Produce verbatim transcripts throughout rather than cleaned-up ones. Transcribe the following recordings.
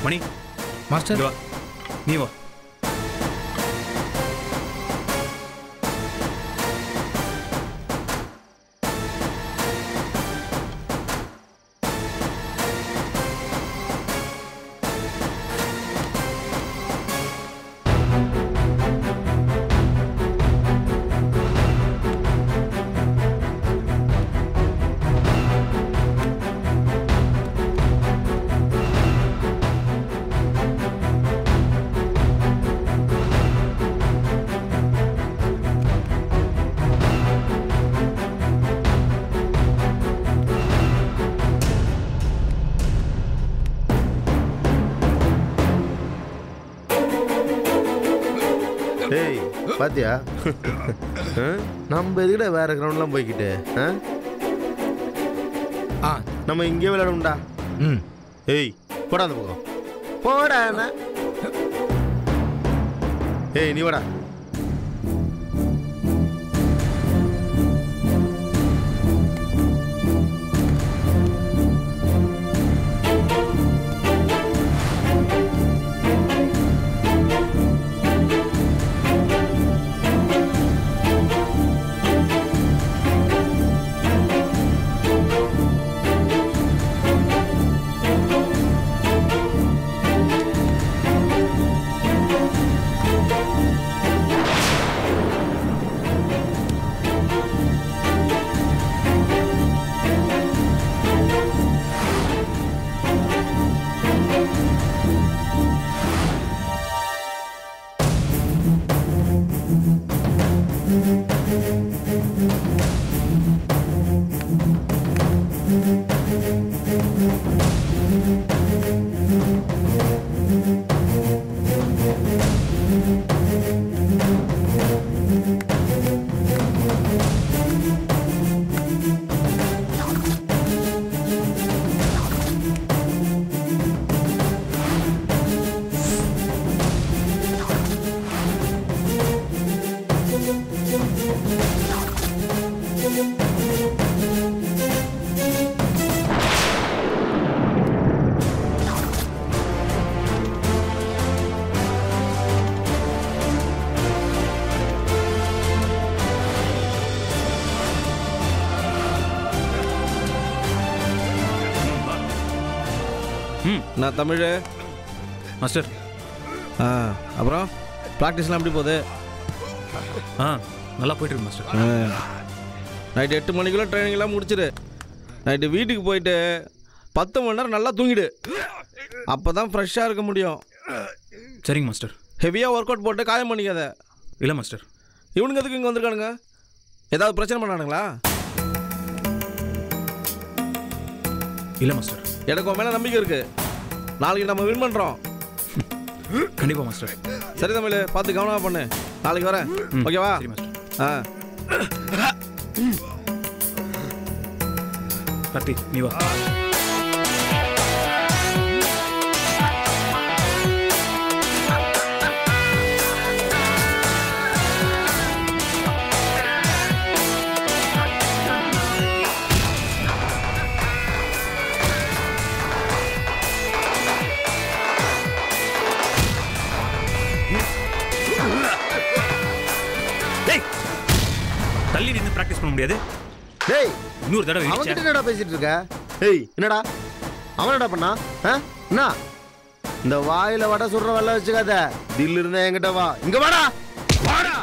மணி master வா, நீ வா. ஏய் பாத்தியா, நம்ம எதுக்கிட்ட வேற கிரவுண்ட்லாம் போய்கிட்டு ஆ நம்ம இங்கே விளையாடும்டா. ம் ஏய் போடா அந்த பக்கம் போடா. ஏய் நீ வாடா. நான் தமிழ் மாஸ்டர். ஆ அப்புறம் ப்ராக்டிஸ்லாம் எப்படி போகுது? ஆ நல்லா போயிட்டுருக்கு மாஸ்டர். நைட்டு எட்டு மணிக்குள்ளே ட்ரைனிங்லாம் முடிச்சிடு. நைட்டு வீட்டுக்கு போயிட்டு பத்து மணி நேரம் நல்லா தூங்கிடு. அப்போ தான் ஃப்ரெஷ்ஷாக இருக்க முடியும். சரிங்க மாஸ்டர். ஹெவியாக ஒர்க் அவுட் போட்டு காயம் பண்ணிக்காத. இல்லை மாஸ்டர். இவனுங்க எதுக்கு இங்கே வந்திருக்கானுங்க? ஏதாவது பிரச்சனை பண்ணானுங்களா? இல்லை மாஸ்டர். எனக்கு உன் மேலே நம்பிக்கை இருக்குது. நாளைக்கு நம்ம வின் பண்ணுறோம். கண்டிப்பாக மாஸ்டர். சரி தமிழ், பார்த்து கவனமாக பண்ணு. நாளைக்கு வரேன், ஓகேவா? ஆ கத்தி நீ வா. தள்ளி நின்று பிராக்டிஸ் பண்ண முடியாது. டேய் இன்னொரு தடவை அவன்கிட்ட என்னடா பேசிட்டு இருக்க? ஏய் என்னடா அவன் என்னடா பண்ணா? என்ன இந்த வாயில வடை சுடுற வெள்ள வச்சுக்காத. தில் இருந்தா என்கிட்ட வா. இங்க வாடா வாடா.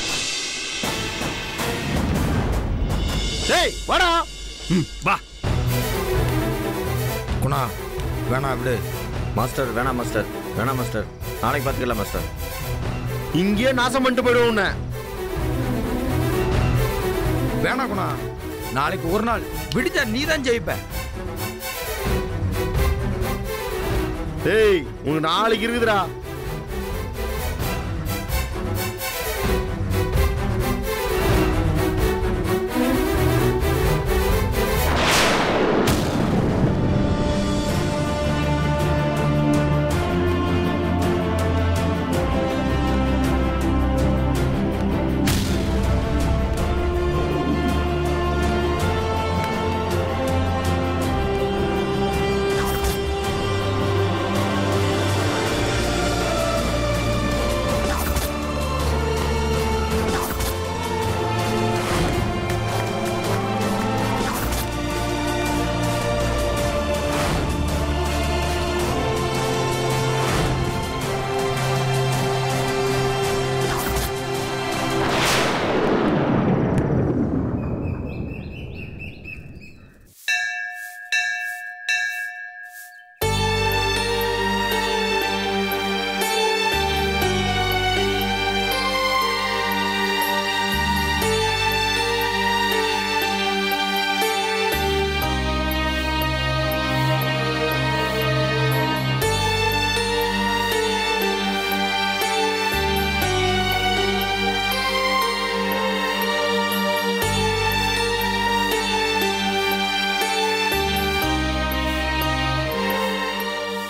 டேய் வாடா. ம் வா. குணா வேணா விடு. மாஸ்டர் வேணாம் மாஸ்டர், வேணாம் மாஸ்டர், நாளைக்கு பார்த்துக்கலாம் மாஸ்டர். இங்கேயே நாசம் பண்ணிட்டு போயிடுவோம் உன்னை. வேணா குணா, நாளைக்கு ஒரு நாள் விடிஞ்சா நீ தான் ஜெயிப்ப. டேய் உனக்கு நாளைக்கு இருக்குதுடா.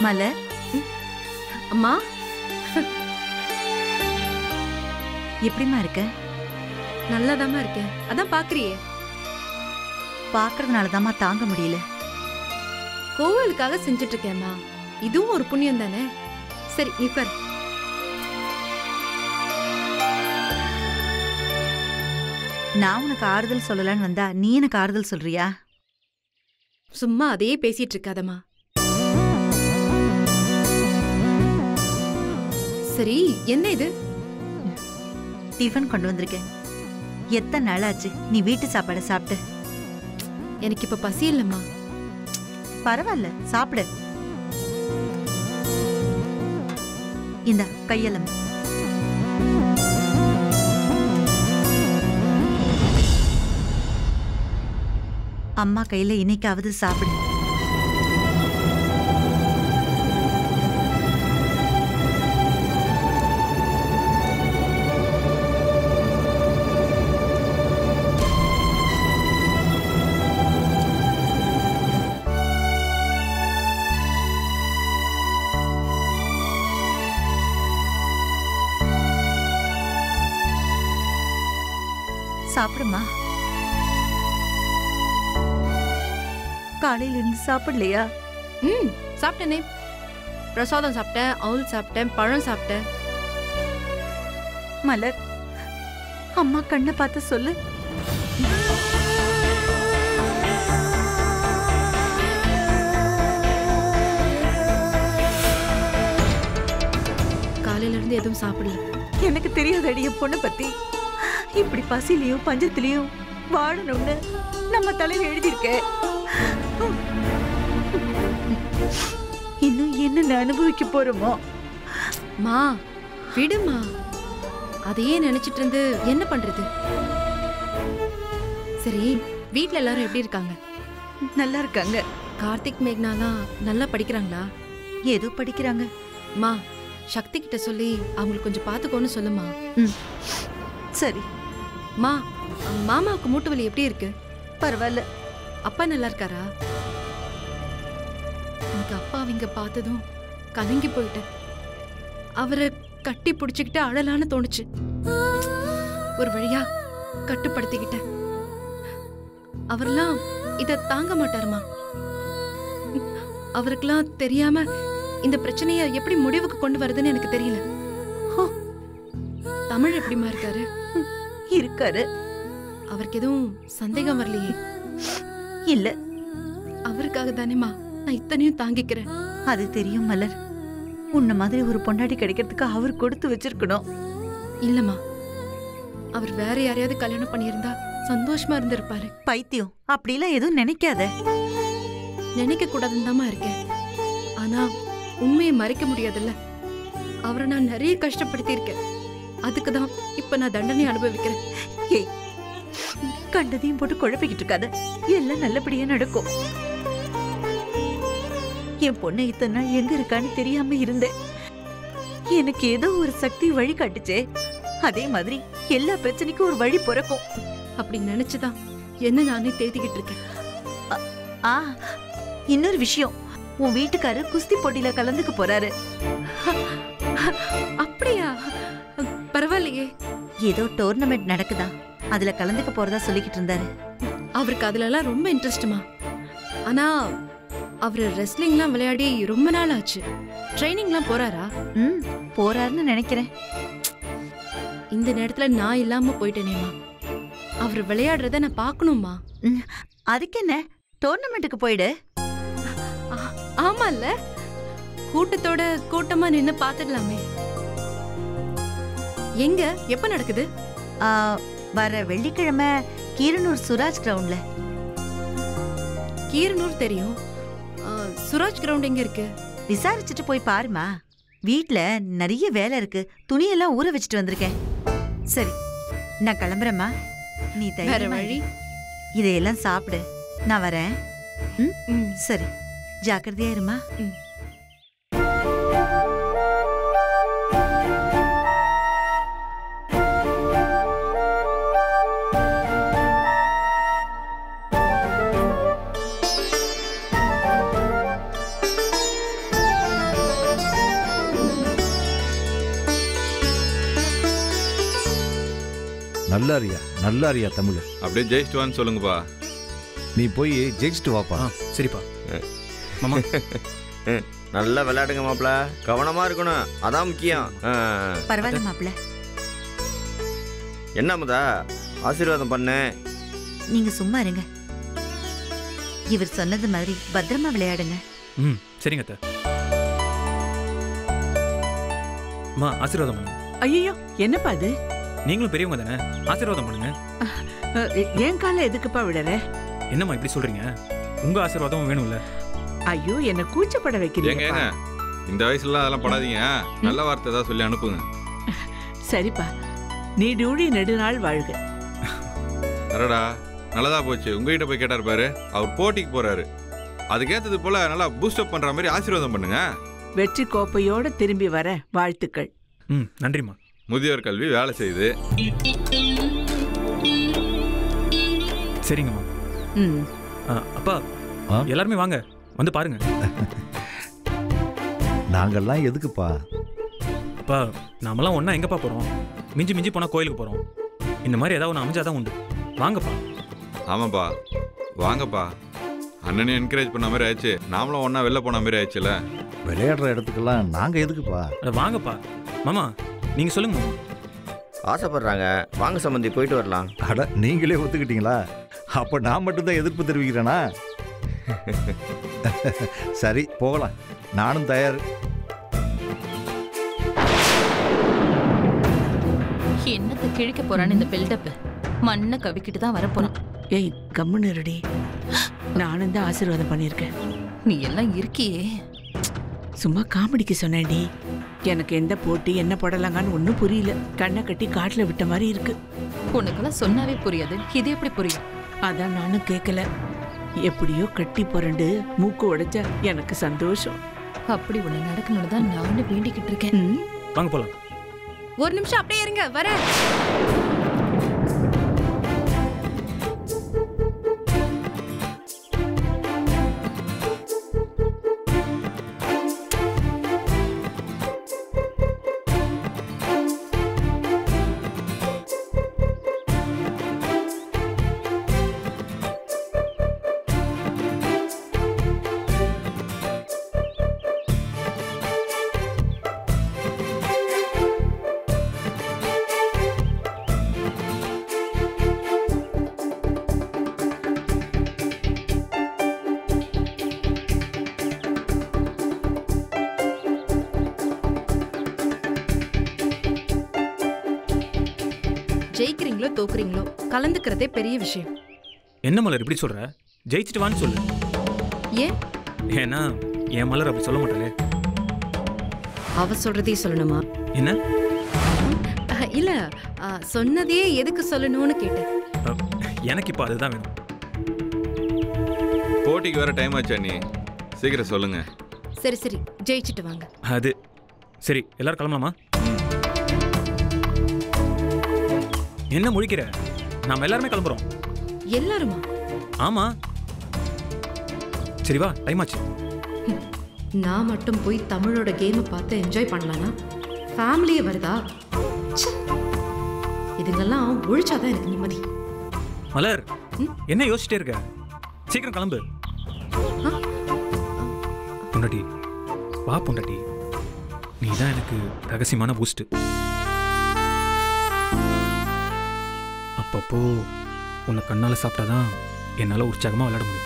மலர், அம்மா எப்படிமா இருக்க? நல்லாதாம்மா இருக்கேன். அதான் பாக்குறியே. பாக்குறதுனாலதாம்மா தாங்க முடியல. கோவிலுக்காக செஞ்சுட்டு இருக்கேம்மா. இதுவும் ஒரு புண்ணியம் தானே. சரி நீ உட்கார். நான் உனக்கு ஆறுதல் சொல்லலான்னு வந்தா நீ எனக்கு ஆறுதல் சொல்றியா? சும்மா அதையே பேசிட்டு இருக்காதம்மா. சரி என்ன இது? டிஃபன் கொண்டு வந்திருக்கேன். எத்தனை நாள் ஆச்சு நீ வீட்டு சாப்பாடு சாப்பிட்டு? எனக்கு இப்ப பசி இல்லம்மா. பரவாயில்ல, சாப்பிடு. இந்த கையெல்லாம் அம்மா கையில இன்னைக்காவது சாப்பிடு. சாப்பிடுமா. காலையில இருந்து சாப்பிடலையா? ம் சாப்பிட்டேனே. பிரசாதம் சாப்பிட்டேன், அவுல் சாப்பிட்டேன், பழம் சாப்பிட்டேன். மலர், அம்மா கண்ணை பார்த்து சொல்லு. காலையில இருந்து எதுவும் சாப்பிடல. எனக்கு தெரியாதடி என் பொண்ணை பத்தி. இப்படி பசிலையும் பஞ்சத்திலையும் வாழணும்னு நம்ம தலையில எழுதியிருக்க. இன்னும் என்ன அனுபவிக்க போறோமோ? மா விடுமா. அதையே நினைச்சிட்டு இருந்து என்ன பண்றது? சரி வீட்ல எல்லாரும் எப்படி இருக்காங்க? நல்லா இருக்காங்க. கார்த்திக் மேக்னாலாம் நல்லா படிக்கிறாங்களா? ஏதோ படிக்கிறாங்க. மா சக்தி கிட்ட சொல்லி அவங்களுக்கு கொஞ்சம் பாத்துக்கோன்னு சொல்லுமா. ம் சரி. மா மாமாவுக்கு மூட்டு வலி எப்படி இருக்கு? பரவாயில்ல. அப்பா நல்லா இருக்காரா? எனக்கு அப்பா அவங்க பார்த்ததும் கலங்கி போயிட்டேன். அவரை கட்டி பிடிச்சுக்கிட்டு அழலான்னு தோணுச்சு. ஒரு வழியா கட்டுப்படுத்திக்கிட்டேன். அவரெல்லாம் இத தாங்க மாட்டாருமா. அவருக்கெல்லாம் தெரியாம இந்த பிரச்சனைய எப்படி முடிவுக்கு கொண்டு வருதுன்னு எனக்கு தெரியல. தமிழ் எப்படிமா இருக்காரு? இருக்காரு. அவருக்கு எதுவும் சந்தேகம் வரலையே? இல்ல. அவருக்காக தானேமா நான் இத்தனையும் தாங்கிக்கிறேன். அது தெரியும் மலர். உன்ன மாதிரி ஒரு பொண்டாட்டி கிடைக்கிறதுக்கு அவர் கொடுத்து வச்சிருக்கணும். இல்லம்மா, அவர் வேற யாரையாவது கல்யாணம் பண்ணியிருந்தா சந்தோஷமா இருந்திருப்பாரு. பைத்தியம், அப்படிலாம் எதுவும் நினைக்காத. நினைக்க கூடாதுன்னு தாமா இருக்கேன். ஆனா உண்மையை மறைக்க முடியாதுல்ல. அவரை நான் நிறைய கஷ்டப்படுத்தி இருக்கேன். அதுக்குதான் இப்ப நான் தண்டனை அனுபவிக்கிறேன். ஏய், கண்டதையும் போட்டு குழப்பிக்கிட்டு இருக்காத. எல்லாம் நல்லபடியா நடக்கும். என் பொண்ணு இத்தனை நாள் எங்க இருக்கான்னு தெரியாம இருந்தேன். எனக்கு ஏதோ ஒரு சக்தி வழி காட்டுச்சே. அதே மாதிரி எல்லா பிரச்சனைக்கும் ஒரு வழி பிறக்கும். அப்படி நினைச்சுதான் என்ன நானே தேடிக்கிட்டு இருக்கேன். ஆ, இன்னொரு விஷயம், உன் வீட்டுக்காரர் குஸ்தி போட்டியில கலந்துக்க போறாரு. அப்படியா? பரவாயில்லையே. ஏதோ டோர்னமெண்ட் நடக்குதா, அதுல கலந்துக்க போறதா சொல்லிக்கிட்டு இருந்தாரு. அவருக்கு அதுல எல்லாம் ரொம்ப இன்ட்ரெஸ்ட்மா. ஆனா அவரு ரெஸ்லிங்லாம் விளையாடி ரொம்ப நாள் ஆச்சு. ட்ரைனிங்லாம் போறாரா? ம், போறாருன்னு நினைக்கிறேன். இந்த நேரத்துல நான் இல்லாம போயிட்டேனேமா. அவர் விளையாடுறத நான் பாக்கணுமா. அதுக்கு என்ன, டோர்னமெண்ட்டுக்கு போயிடு. ஆமால, கூட்டத்தோட கூட்டமா நின்னு பாத்துடலாமே. எங்க எப்ப நடக்குது? வர வெள்ளிக்கிழமை கீரனூர் சுராஜ் கிரவுண்ட்ல. கீரனூர் தெரியும். சுராஜ் கிரவுண்ட் எங்க இருக்கு? விசாரிச்சுட்டு போய் பாருமா. வீட்ல நிறைய வேலை இருக்கு. துணியெல்லாம் ஊற வச்சுட்டு வந்திருக்கேன். சரி, நான் கிளம்புறேம்மா. நீ வேற வழி. இதையெல்லாம் சாப்பிடு. நான் வரேன். ம், சரி, ஜாக்கிரதையா இருமா. ம். நல்லா அறியா நல்லா அறியா தமிழ். அப்படியே ஜெயிச்சிட்டுவான்னு சொல்லுங்கப்பா. நீ போய் ஜெயிச்சிட்டு வாப்பா. சரிப்பா. மாமா நல்லா விளையாடுங்க மாப்பிள, கவனமா இருக்கணும், அதான் முக்கியம். பரவாயில்ல மாப்பிள. என்ன முதா ஆசீர்வாதம் பண்ண. நீங்க சும்மா இருங்க. இவர் சொன்னது மாதிரி பத்திரமா விளையாடுங்க. ம் சரிங்க அத்தை. அம்மா ஆசீர்வாதம் பண்ணுங்க. ஐயோ என்னப்பா அது? நீங்களும் பெரியவங்க தானே, ஆசீர்வாதம் பண்ணுங்க. என் கால எதுக்குப்பா விடற? என்னம்மா இப்படி சொல்றீங்க? உங்க ஆசீர்வாதம் வேணும்ல. ஐயோ என்ன கூச்சப்பட வைக்கிறீங்க. இந்த வயசுல அதெல்லாம் படாதீங்க, நல்ல வார்த்தை ஏதாவது சொல்லி அனுப்புங்க. சரிப்பா, நீ டியூடி நெடுநாள் வாழ்க. அரடா நல்லதா போச்சு. உங்ககிட்ட போய் கேட்டார் பாரு, அவர் போட்டிக்கு போறாரு. அதுக்கேற்றது போல நல்லா பூஸ்டப் பண்ற மாதிரி ஆசீர்வாதம் பண்ணுங்க. வெற்றி கோப்பையோட திரும்பி வர வாழ்த்துக்கள். ம் நன்றிம்மா. முதியோர் கல்வி வேலை செய்யுது. சரிங்கம்மா. ம் அப்பா எல்லாருமே வாங்க, வந்து பாருங்க. நாங்கெல்லாம் எதுக்குப்பா? அப்பா நாமெல்லாம் ஒன்றா எங்கப்பா போகிறோம்? மிஞ்சி மிஞ்சி போனால் கோயிலுக்கு போகிறோம். இந்த மாதிரி ஏதாவது ஒன்று அமைஞ்சாதான் உண்டு. வாங்கப்பா. ஆமாப்பா வாங்கப்பா. அண்ணனையும் என்கரேஜ் பண்ண மாதிரி ஆயிடுச்சு, நாமளும் ஒன்றா வெளில போன மாதிரி ஆயிடுச்சுல. விளையாடுற இடத்துக்கெல்லாம் நாங்கள் எதுக்குப்பா? வாங்கப்பா. மாமா நீங்கள் சொல்லுங்க மாமா. ஆசைப்படுறாங்க, வாங்க சம்பந்தி போயிட்டு வரலாம். அட நீங்களே ஒத்துக்கிட்டீங்களா? அப்போ நான் மட்டும்தான் எதிர்ப்பு தெரிவிக்கிறேனா? சரி போகலாம், நானும் தயார். என்னத்தை கிழிக்க போறான்னு இந்த பில்டப் மண்ணை கவிக்கிட்டு தான் வரப்போறான். ஏய் கம்முன்னு இருடி, நானும் தான் ஆசீர்வாதம் பண்ணியிருக்கேன். நீ எல்லாம் இருக்கியே. சும்மா காமெடிக்கு சொன்னேன்டி. எனக்கு எந்த போட்டி என்ன போடலாங்கன்னு ஒன்றும் புரியல. கண்ணை கட்டி காட்டில் விட்ட மாதிரி இருக்கு. உனக்கெல்லாம் சொன்னாவே புரியாது, இது எப்படி புரியும்? அதான் நானும் கேட்கல. எப்படியோ கட்டி புரண்டு மூக்கு உடைச்சா எனக்கு சந்தோஷம். அப்படி ஒண்ணு நடக்கணும்னு தான் நானும் வேண்டிக்கிட்டு இருக்கேன். வாங்க போலாம். ஒரு நிமிஷம் அப்படியே இருங்க, வரேன். ஜெயிக்கிறீங்களோ தோக்குறீங்களோ கலந்துக்கிறதே பெரிய விஷயம். என்ன மலர் இப்படி சொல்ற? ஜெயிச்சிட்டு வான்னு சொல்லு. ஏன்? ஏன்னா என் மலர் அப்படி சொல்ல மாட்டாளே. அவ சொல்றதே சொல்லணுமா? என்ன? இல்ல சொன்னதே எதுக்கு சொல்லணும்னு கேட்டேன். எனக்கு இப்போ அதுதான் வேணும். போட்டிக்கு வர டைம் ஆச்சா, நீ சீக்கிரம் சொல்லுங்க. சரி சரி ஜெயிச்சிட்டு வாங்க. அது சரி, எல்லாரும் கிளம்பலாமா? என்ன முழிக்கிற? நாம எல்லாருமே கிளம்புறோம். எல்லாருமா? ஆமா. சரி வா, டைம் ஆச்சு. நான் மட்டும் போய் தமிழோட கேமை பார்த்து என்ஜாய் பண்ணலாம்னா ஃபேமிலியே வருதா? இதுங்கெல்லாம் ஒழிச்சாதான் எனக்கு நிம்மதி. மலர் என்ன யோசிச்சிட்டே இருக்க? சீக்கிரம் கிளம்பு. பொண்டாட்டி வா பொண்டாட்டி, நீ தான் எனக்கு ரகசியமான பூஸ்ட். அப்பப்போ உன்னை கண்ணால சாப்பிட்டாதான் என்னால உற்சாகமா விளையாட முடியும்.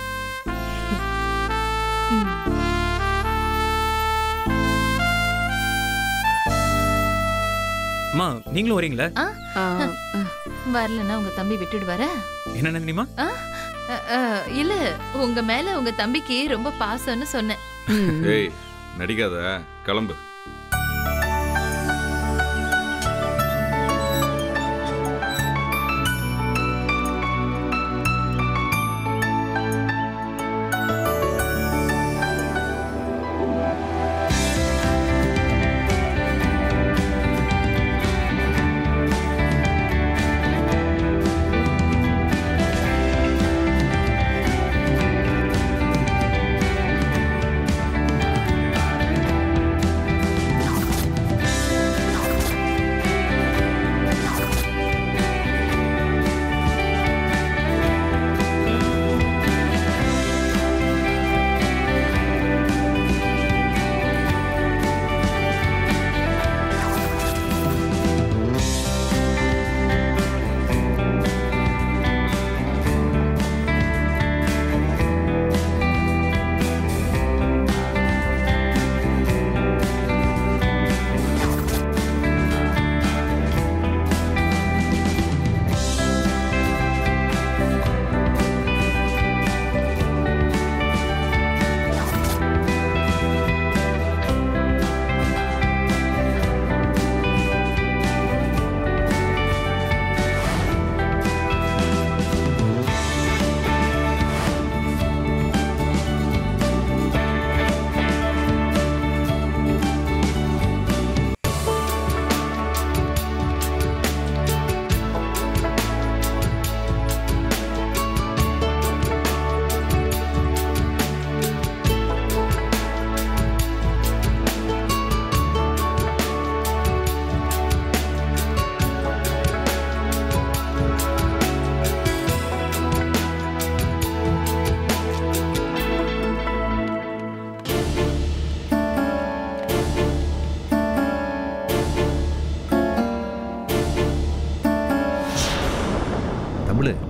அம்மா நீங்களும் வரீங்களா? வரலன்னா உங்க தம்பி விட்டுடு வர. என்ன நந்தினிமா? இல்ல உங்க மேல உங்க தம்பிக்கு ரொம்ப பாசம்னு சொன்னேன். ஏய் நடிக்காத, கிளம்பு.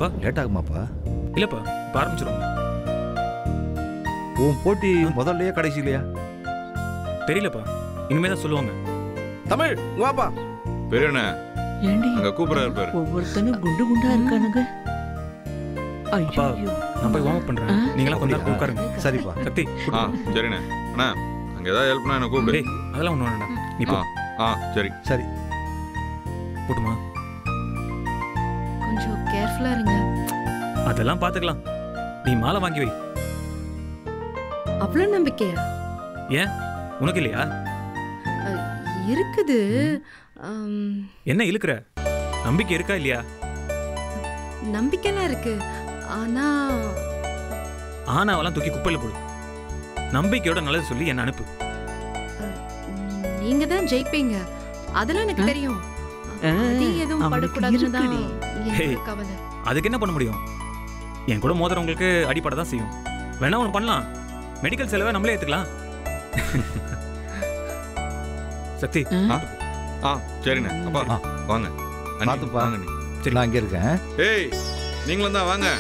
அப்பா லேட் ஆகுமாப்பா? இல்லப்பா இப்போ ஆரம்பிச்சிடும். உன் போட்டி முதல்லயே கடைசிலையா? தெரியலப்பா, இனிமே தான் சொல்லுவாங்க. தமிழ் இங்க வாப்பா. பெரியண்ணே ஏண்டி அங்க கூப்பிடுறாரு பாரு. ஒவ்வொருத்தனும் குண்டு குண்டா இருக்கானுங்க. அப்பா ஐயோ நான் போய் வார்ம் அப் பண்றேன். நீங்களாம் கொஞ்ச நேரம் உட்காருங்க. சரிப்பா. சக்தி ஆ சரிண்ணே. அண்ணா அங்க ஏதாவது ஹெல்ப்னா என்ன கூப்பிடு. டேய் அதெல்லாம் ஒண்ணு வேண்டாம். நீ போ. ஆ ஆ சரி சரி போட்டுமா? கொஞ்சம் கேர்ஃபுல்லா இருங்க. அதெல்லாம் பாத்துக்கலாம். நீ மாலை வாங்கி வை. அவ்வளவு நம்பிக்கையா? ஏன் உனக்கு இல்லையா? அஹ், இருக்குது. ஆம், என்ன இழுக்கிற? நம்பிக்கை இருக்கா இல்லையா? நம்பிக்கைலாம் இருக்கு. ஆனா ஆனாவெல்லாம் தூக்கி குப்பையில போடு. நம்பிக்கையோட நல்லது சொல்லி என்ன அனுப்பு. நீங்க தான் ஜெயிப்பீங்க, அதெல்லாம் எனக்கு தெரியும். அது எதுவும் அவனுக்கு படக்கூடாதுன்னு தான் இருக்குடி. எனக்கு ஹேய். கவலை. அதுக்கு என்ன பண்ண முடியும்? என் கூட மோதிரவங்களுக்கு அடிப்படை தான் செய்யும். வேணா ஒன்று பண்ணலாம், மெடிக்கல் செலவை நம்மளே ஏற்றுக்கலாம். சக்தி ஆ ஆ சரிண்ணே. அப்பா ஆ. வாங்க அண்ணி, பாத்துப்பா. வாங்க நீ. சரி நான் இங்கே இருக்கேன். ஏய் நீங்களும் தான் வாங்க.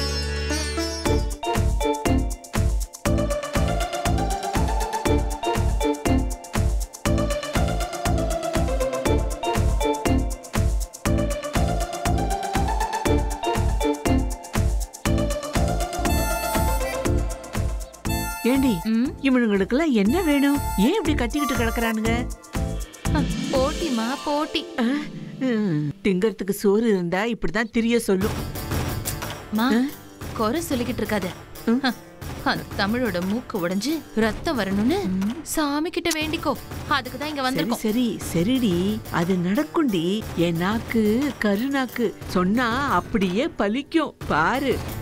ஏண்டி ம், இவனுங்களுக்கெல்லாம் என்ன வேணும்? ஏன் இப்படி கத்திக்கிட்டு கிடக்குறானுங்க? போட்டிமா போட்டி. ம், திங்கறதுக்கு சோறு இருந்தா இப்படிதான் திரிய சொல்லும். மா குறை சொல்லிக்கிட்டு இருக்காத. ம். ஹ, அந்த தமிழோட மூக்கு உடைஞ்சு ரத்தம் வரணும்னு சாமி கிட்ட வேண்டிக்கோ. அதுக்கு தான் இங்க சரி வந்திருக்கோம். சரி சரிடி, அது நடக்கும்டி. என் நாக்கு கருநாக்கு சொன்னா அப்படியே பலிக்கும் பாரு.